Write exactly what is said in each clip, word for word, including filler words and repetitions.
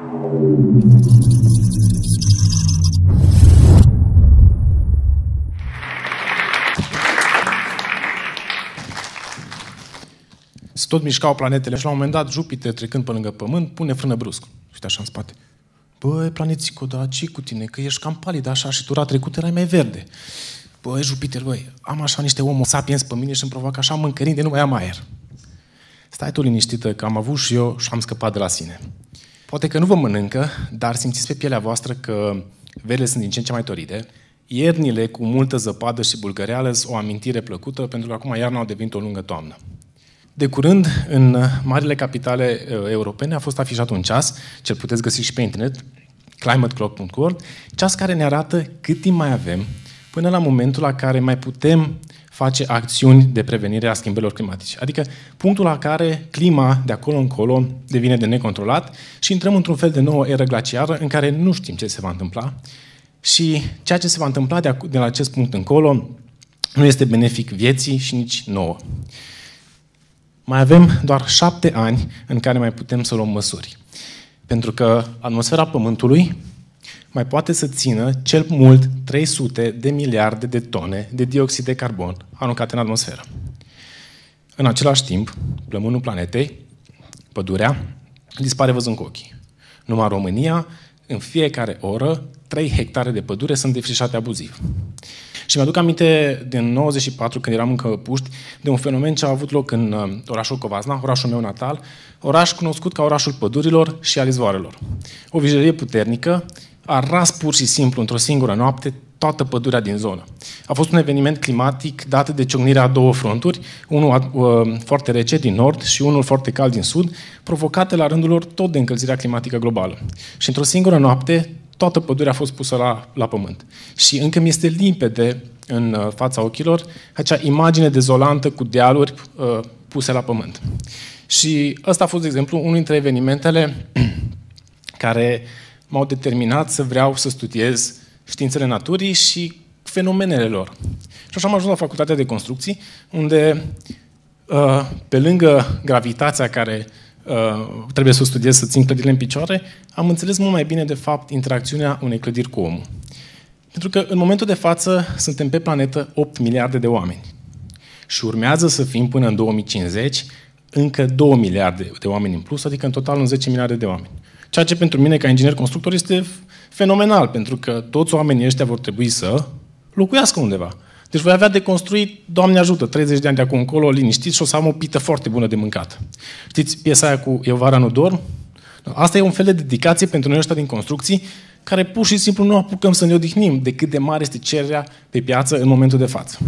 Se tot mișcau planetele și la un moment dat Jupiter, trecând pe lângă Pământ, pune frână brusc. Uite așa în spate. Băi, planetico, dar ce cu tine? Că ești cam palid așa și tura trecut erai mai verde. Băi, Jupiter, băi, am așa niște homo sapiens pe mine și îmi provoacă așa mâncărini de nu mai am aer. Stai tu liniștită că am avut și eu și am scăpat de la sine. Poate că nu vă mănâncă, dar simțiți pe pielea voastră că verile sunt din ce în ce mai toride. Iernile cu multă zăpadă și bulgăreală sunt o amintire plăcută, pentru că acum iarna au devenit o lungă toamnă. De curând, în marile capitale europene a fost afișat un ceas, ce-l puteți găsi și pe internet, climate clock punct org, ceas care ne arată cât timp mai avem până la momentul la care mai putem face acțiuni de prevenire a schimbărilor climatice. Adică punctul la care clima de acolo încolo devine de necontrolat și intrăm într-un fel de nouă eră glaciară în care nu știm ce se va întâmpla și ceea ce se va întâmpla de, de la acest punct încolo nu este benefic vieții și nici nouă. Mai avem doar șapte ani în care mai putem să luăm măsuri. Pentru că atmosfera Pământului mai poate să țină cel mult trei sute de miliarde de tone de dioxid de carbon aruncate în atmosferă. În același timp, plămânul planetei, pădurea, dispare văzând cu ochii. Numai în România, în fiecare oră, trei hectare de pădure sunt defrișate abuziv. Și mi-aduc aminte din nouăzeci și patru, când eram încă puști, de un fenomen ce a avut loc în orașul Covasna, orașul meu natal, oraș cunoscut ca orașul pădurilor și al izvoarelor. O vijelie puternică a ras pur și simplu, într-o singură noapte, toată pădurea din zonă. A fost un eveniment climatic dat de ciocnirea a două fronturi, unul uh, foarte rece din nord și unul foarte cald din sud, provocate la rândul lor tot de încălzirea climatică globală. Și într-o singură noapte, toată pădurea a fost pusă la, la pământ. Și încă mi este limpede în uh, fața ochilor acea imagine dezolantă cu dealuri uh, puse la pământ. Și ăsta a fost, de exemplu, unul dintre evenimentele care m-au determinat să vreau să studiez științele naturii și fenomenele lor. Și așa am ajuns la Facultatea de Construcții, unde, pe lângă gravitația care trebuie să o studiez, să țin clădirile în picioare, am înțeles mult mai bine, de fapt, interacțiunea unei clădiri cu omul. Pentru că, în momentul de față, suntem pe planetă opt miliarde de oameni. Și urmează să fim, până în două mii cincizeci, încă două miliarde de oameni în plus, adică în total în zece miliarde de oameni. Ceea ce pentru mine, ca inginer constructor, este fenomenal, pentru că toți oamenii ăștia vor trebui să locuiască undeva. Deci voi avea de construit, Doamne ajută, treizeci de ani de acum încolo, liniștit și o să am o pită foarte bună de mâncat. Știți piesa aia cu Eu vara nu dorm? Asta e un fel de dedicație pentru noi ăștia din construcții, care pur și simplu nu apucăm să ne odihnim de cât de mare este cererea pe piață în momentul de față.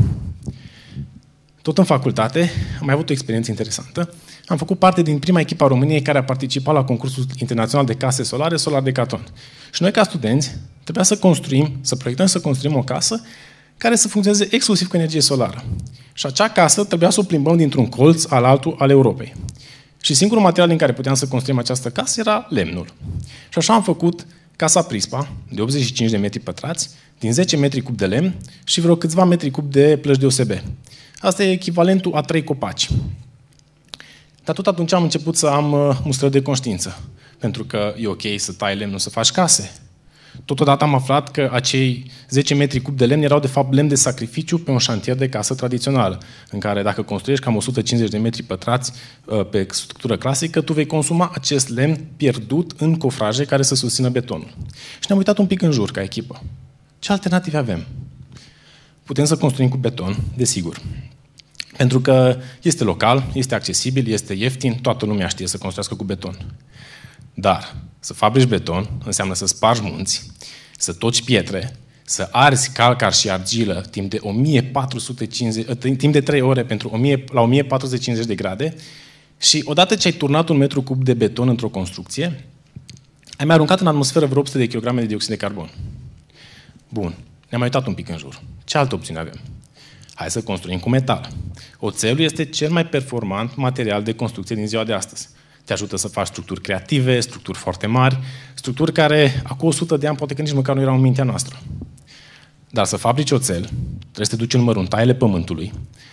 Tot în facultate am mai avut o experiență interesantă. Am făcut parte din prima echipă a României care a participat la concursul internațional de case solare, Solar Decathlon. Și noi, ca studenți, trebuia să construim, să proiectăm, să construim o casă care să funcționeze exclusiv cu energie solară. Și acea casă trebuia să o plimbăm dintr-un colț al altul al Europei. Și singurul material din care puteam să construim această casă era lemnul. Și așa am făcut casa Prispa, de optzeci și cinci de metri pătrați, din zece metri cub de lemn și vreo câțiva metri cub de plăci de O S B. Asta e echivalentul a trei copaci. Dar tot atunci am început să am uh, mustrări de conștiință. Pentru că e ok să tai lemnul să faci case. Totodată am aflat că acei zece metri cub de lemn erau de fapt lemn de sacrificiu pe un șantier de casă tradițională, în care dacă construiești cam o sută cincizeci de metri pătrați uh, pe structură clasică, tu vei consuma acest lemn pierdut în cofraje care să susțină betonul. Și ne-am uitat un pic în jur ca echipă. Ce alternative avem? Putem să construim cu beton, desigur. Pentru că este local, este accesibil, este ieftin, toată lumea știe să construiască cu beton. Dar să fabrici beton înseamnă să spargi munți, să toci pietre, să arzi calcar și argilă timp de o mie patru sute cincizeci, timp de trei ore pentru o mie, la o mie patru sute cincizeci de grade și odată ce ai turnat un metru cub de beton într-o construcție, ai mai aruncat în atmosferă vreo opt sute de kilograme de dioxid de carbon. Bun, ne-am mai uitat un pic în jur. Ce altă opțiune avem? Hai să construim cu metal. Oțelul este cel mai performant material de construcție din ziua de astăzi. Te ajută să faci structuri creative, structuri foarte mari, structuri care acum o sută de ani poate că nici măcar nu erau în mintea noastră. Dar să fabrici oțel, trebuie să te duci în măruntaiele pământului,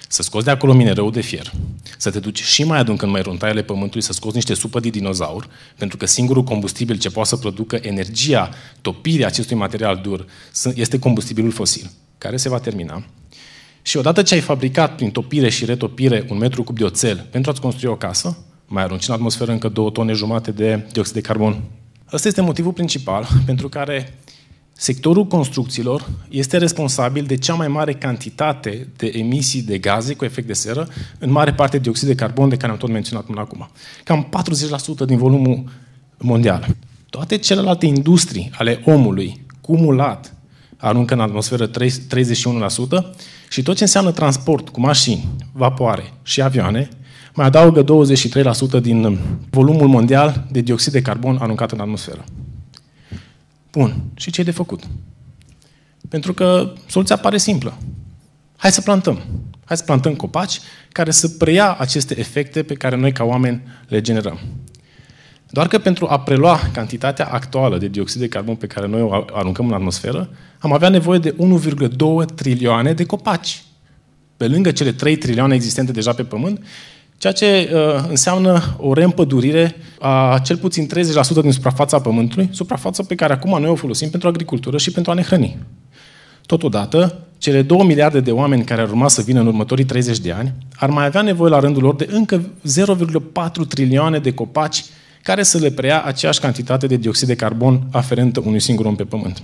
să scoți de acolo minerăul de fier, să te duci și mai adânc în măruntaiele pământului, să scoți niște supă de dinozaur, pentru că singurul combustibil ce poate să producă energia topirii acestui material dur este combustibilul fosil, care se va termina. Și odată ce ai fabricat prin topire și retopire un metru cub de oțel pentru a-ți construi o casă, mai arunci în atmosferă încă două tone jumate de dioxid de carbon. Ăsta este motivul principal pentru care sectorul construcțiilor este responsabil de cea mai mare cantitate de emisii de gaze cu efect de seră, în mare parte dioxid de carbon de care am tot menționat până acum. Cam patruzeci la sută din volumul mondial. Toate celelalte industrii ale omului, cumulat, aruncă în atmosferă treizeci și unu la sută și tot ce înseamnă transport cu mașini, vapoare și avioane, mai adaugă douăzeci și trei la sută din volumul mondial de dioxid de carbon aruncat în atmosferă. Bun. Și ce e de făcut? Pentru că soluția pare simplă. Hai să plantăm. Hai să plantăm copaci care să preia aceste efecte pe care noi ca oameni le generăm. Doar că pentru a prelua cantitatea actuală de dioxid de carbon pe care noi o aruncăm în atmosferă, am avea nevoie de unu virgulă doi trilioane de copaci. Pe lângă cele trei trilioane existente deja pe Pământ, ceea ce uh, înseamnă o reîmpădurire a cel puțin treizeci la sută din suprafața Pământului, suprafața pe care acum noi o folosim pentru agricultură și pentru a ne hrăni. Totodată, cele două miliarde de oameni care ar urma să vină în următorii treizeci de ani ar mai avea nevoie la rândul lor de încă zero virgulă patru trilioane de copaci care să le preia aceeași cantitate de dioxid de carbon aferentă unui singur om pe Pământ.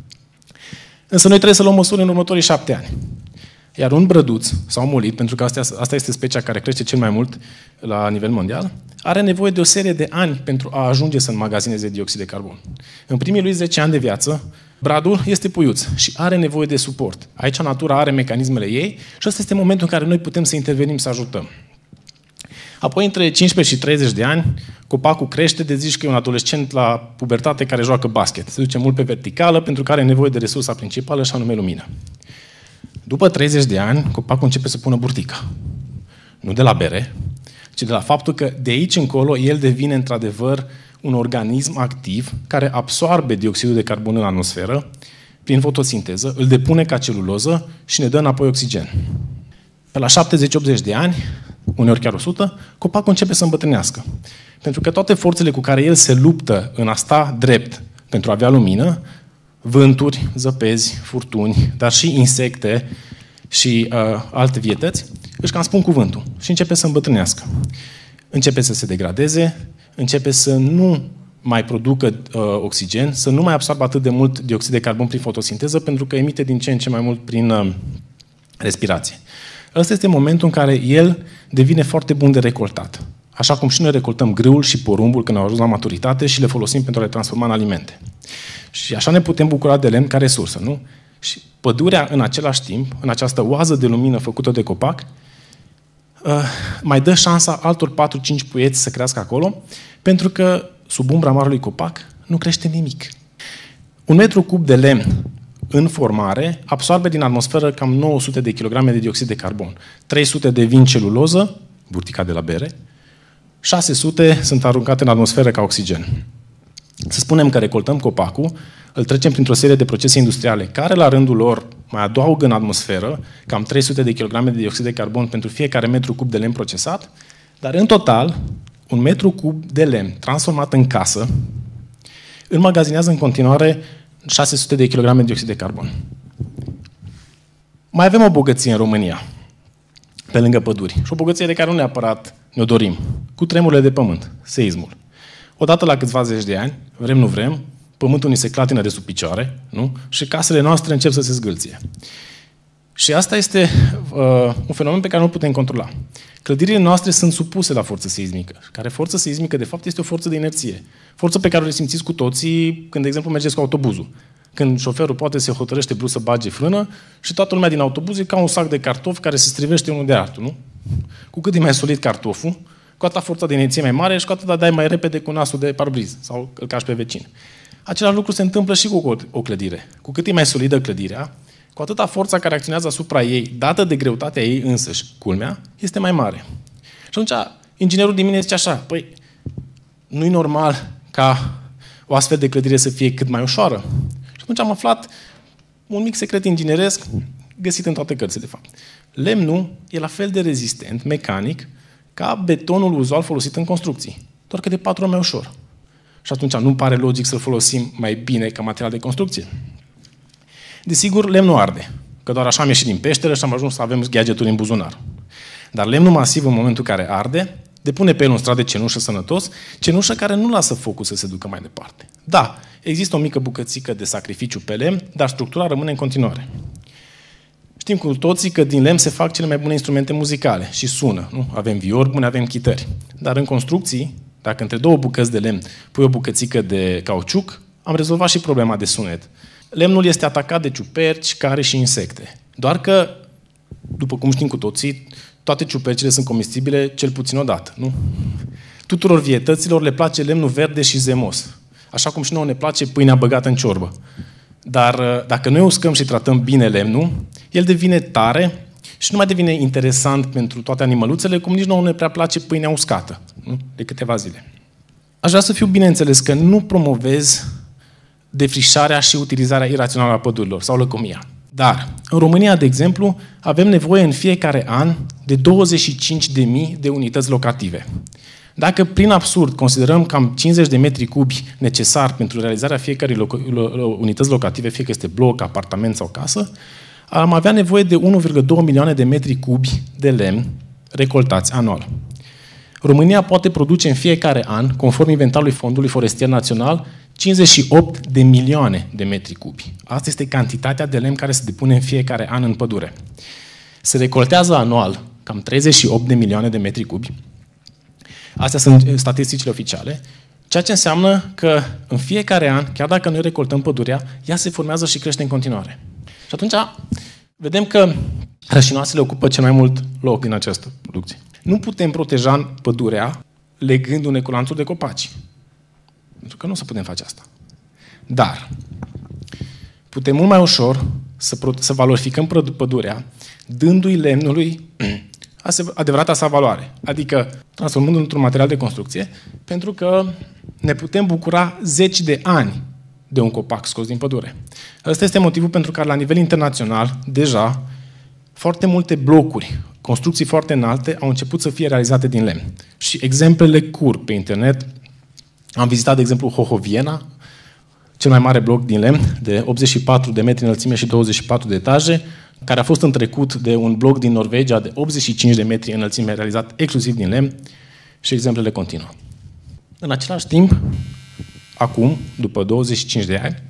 Însă noi trebuie să luăm măsuri în următorii șapte ani. Iar un brăduț sau molit, pentru că asta, asta este specia care crește cel mai mult la nivel mondial, are nevoie de o serie de ani pentru a ajunge să înmagazineze dioxid de carbon. În primii lui zece ani de viață, bradul este puiuț și are nevoie de suport. Aici natura are mecanismele ei și ăsta este momentul în care noi putem să intervenim, să ajutăm. Apoi, între cincisprezece și treizeci de ani, copacul crește, de zici că e un adolescent la pubertate care joacă basket. Se duce mult pe verticală pentru că are nevoie de resursa principală și anume lumină. După treizeci de ani, copacul începe să pună burtică. Nu de la bere, ci de la faptul că de aici încolo el devine într-adevăr un organism activ care absorbe dioxidul de carbon în atmosferă prin fotosinteză, îl depune ca celuloză și ne dă înapoi oxigen. Pe la șaptezeci optzeci de ani, uneori chiar o sută, copacul începe să îmbătrânească. Pentru că toate forțele cu care el se luptă în a sta drept pentru a avea lumină, vânturi, zăpezi, furtuni, dar și insecte și uh, alte vietăți, își cam spun cuvântul și începe să îmbătrânească. Începe să se degradeze, începe să nu mai producă uh, oxigen, să nu mai absorbă atât de mult dioxid de carbon prin fotosinteză, pentru că emite din ce în ce mai mult prin uh, respirație. Ăsta este momentul în care el devine foarte bun de recoltat. Așa cum și noi recoltăm grâul și porumbul când au ajuns la maturitate și le folosim pentru a le transforma în alimente. Și așa ne putem bucura de lemn ca resursă, nu? Și pădurea, în același timp, în această oază de lumină făcută de copac, mai dă șansa altor patru cinci puieți să crească acolo, pentru că sub umbra marelui copac nu crește nimic. Un metru cub de lemn în formare absorbe din atmosferă cam nouă sute de kilograme de dioxid de carbon, trei sute devin celuloză, burtica de la bere, șase sute sunt aruncate în atmosferă ca oxigen. Să spunem că recoltăm copacul, îl trecem printr-o serie de procese industriale care, la rândul lor, mai adaugă în atmosferă cam trei sute de kilograme de dioxid de carbon pentru fiecare metru cub de lemn procesat, dar în total, un metru cub de lemn transformat în casă înmagazinează în continuare șase sute de kilograme de dioxid de carbon. Mai avem o bogăție în România, pe lângă păduri, și o bogăție de care nu neapărat ne-o dorim, cu tremurile de pământ, seismul. Odată la câțiva zeci de ani, vrem nu vrem, pământul ni se clatină de sub picioare, nu? Și casele noastre încep să se zgâlție. Și asta este uh, un fenomen pe care nu putem controla. Clădirile noastre sunt supuse la forță seismică, care forță seismică, de fapt, este o forță de inerție. Forță pe care o resimțiți cu toții când, de exemplu, mergeți cu autobuzul. Când șoferul poate se hotărăște brusc să bage frână și toată lumea din autobuz e ca un sac de cartofi care se strivește unul de altul, nu? Cu cât e mai solid cartoful, cu atâta forța de inerție mai mare și cu atâta dai mai repede cu nasul de parbriz sau îl cași pe vecin. Același lucru se întâmplă și cu o clădire. Cu cât e mai solidă clădirea, cu atâta forța care acționează asupra ei, dată de greutatea ei însăși, culmea, este mai mare. Și atunci, inginerul din mine zice așa, păi, nu-i normal ca o astfel de clădire să fie cât mai ușoară? Și atunci am aflat un mic secret ingineresc, găsit în toate cărțile, de fapt. Lemnul e la fel de rezistent, mecanic, ca betonul uzual folosit în construcții. Doar că de patru ori mai ușor. Și atunci nu pare logic să-l folosim mai bine ca material de construcție. Desigur, lemnul arde. Că doar așa am ieșit din peșteră și am ajuns să avem gadgeturi în buzunar. Dar lemnul masiv, în momentul în care arde, depune pe el un strat de cenușă sănătos, cenușă care nu lasă focul să se ducă mai departe. Da, există o mică bucățică de sacrificiu pe lemn, dar structura rămâne în continuare. Știm cu toții că din lemn se fac cele mai bune instrumente muzicale și sună. Nu? Avem viori bune, avem chitări. Dar în construcții, dacă între două bucăți de lemn pui o bucățică de cauciuc, am rezolvat și problema de sunet. Lemnul este atacat de ciuperci, care și insecte. Doar că, după cum știm cu toții, toate ciupercile sunt comestibile cel puțin o dată. Nu? Tuturor vietăților le place lemnul verde și zemos. Așa cum și nouă ne place pâinea băgată în ciorbă. Dar dacă noi uscăm și tratăm bine lemnul, el devine tare și nu mai devine interesant pentru toate animăluțele, cum nici nouă ne prea place pâinea uscată, nu? De câteva zile. Aș vrea să fiu bineînțeles că nu promovez defrișarea și utilizarea irațională a pădurilor sau lăcomia. Dar, în România, de exemplu, avem nevoie în fiecare an de douăzeci și cinci de mii de unități locative. Dacă, prin absurd, considerăm cam cincizeci de metri cubi necesar pentru realizarea fiecărei loc- unități locative, fie că este bloc, apartament sau casă, am avea nevoie de unu virgulă doi milioane de metri cubi de lemn recoltați anual. România poate produce în fiecare an, conform inventarului Fondului Forestier Național, cincizeci și opt de milioane de metri cubi. Asta este cantitatea de lemn care se depune în fiecare an în pădure. Se recoltează anual cam treizeci și opt de milioane de metri cubi. Astea sunt statisticile oficiale, ceea ce înseamnă că în fiecare an, chiar dacă noi recoltăm pădurea, ea se formează și crește în continuare. Și atunci vedem că rășinoasele ocupă cel mai mult loc din această producție. Nu putem proteja pădurea legându-ne cu lanțuri de copaci. Pentru că nu o să putem face asta. Dar putem mult mai ușor să, să valorificăm pădurea dându-i lemnului adevărata sa valoare. Adică transformându-l într-un material de construcție, pentru că ne putem bucura zeci de ani de un copac scos din pădure. Ăsta este motivul pentru care la nivel internațional, deja, foarte multe blocuri, construcții foarte înalte, au început să fie realizate din lemn. Și exemplele curg pe internet. Am vizitat, de exemplu, Hohoviena, cel mai mare bloc din lemn, de optzeci și patru de metri înălțime și douăzeci și patru de etaje, care a fost întrecut de un bloc din Norvegia de optzeci și cinci de metri înălțime, realizat exclusiv din lemn, și exemplele continuă. În același timp, acum, după douăzeci și cinci de ani,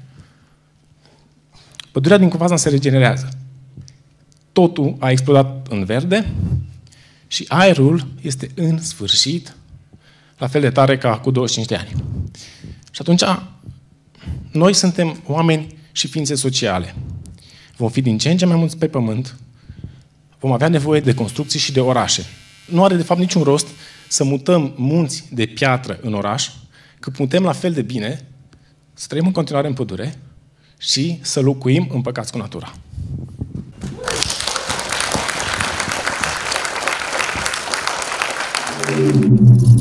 pădurea din Covasna se regenerează. Totul a explodat în verde și aerul este în sfârșit la fel de tare ca cu douăzeci și cinci de ani. Și atunci, noi suntem oameni și ființe sociale. Vom fi din ce în ce mai mulți pe pământ, vom avea nevoie de construcții și de orașe. Nu are, de fapt, niciun rost să mutăm munți de piatră în oraș, că putem la fel de bine să trăim în continuare în pădure și să locuim împăcați cu natura. Thank you.